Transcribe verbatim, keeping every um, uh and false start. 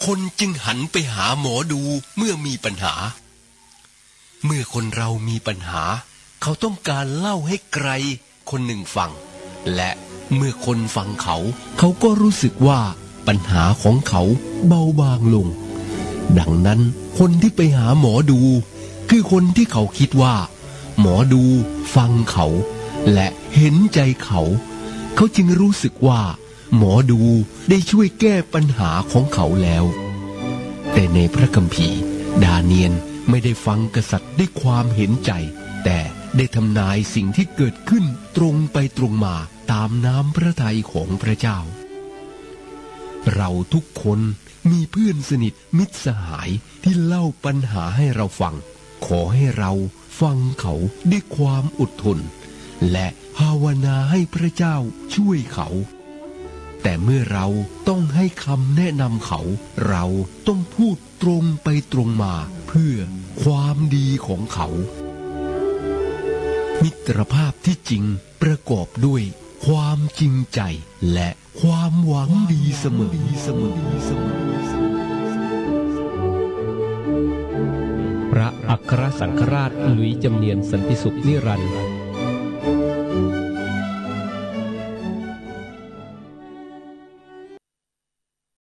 คนจึงหันไปหาหมอดูเมื่อมีปัญหาเมื่อคนเรามีปัญหาเขาต้องการเล่าให้ใครคนหนึ่งฟังและเมื่อคนฟังเขาเขาก็รู้สึกว่าปัญหาของเขาเบาบางลงดังนั้นคนที่ไปหาหมอดูคือคนที่เขาคิดว่าหมอดูฟังเขาและเห็นใจเขาเขาจึงรู้สึกว่าหมอดูได้ช่วยแก้ปัญหาของเขาแล้วแต่ในพระคัมภีร์ดาเนียลไม่ได้ฟังกษัตริย์ด้วยความเห็นใจแต่ได้ทำนายสิ่งที่เกิดขึ้นตรงไปตรงมาตามน้ำพระทัยของพระเจ้าเราทุกคนมีเพื่อนสนิทมิตรสหายที่เล่าปัญหาให้เราฟังขอให้เราฟังเขาด้วยความอดทนและภาวนาให้พระเจ้าช่วยเขาแต่เมื่อเราต้องให้คำแนะนำเขาเราต้องพูดตรงไปตรงมาเพื่อความดีของเขามิตรภาพที่จริงประกอบด้วยความจริงใจและความหวังดีเสมอพระอัครสังฆราชหลุยส์จำเนียนสันติสุขนิรันดร์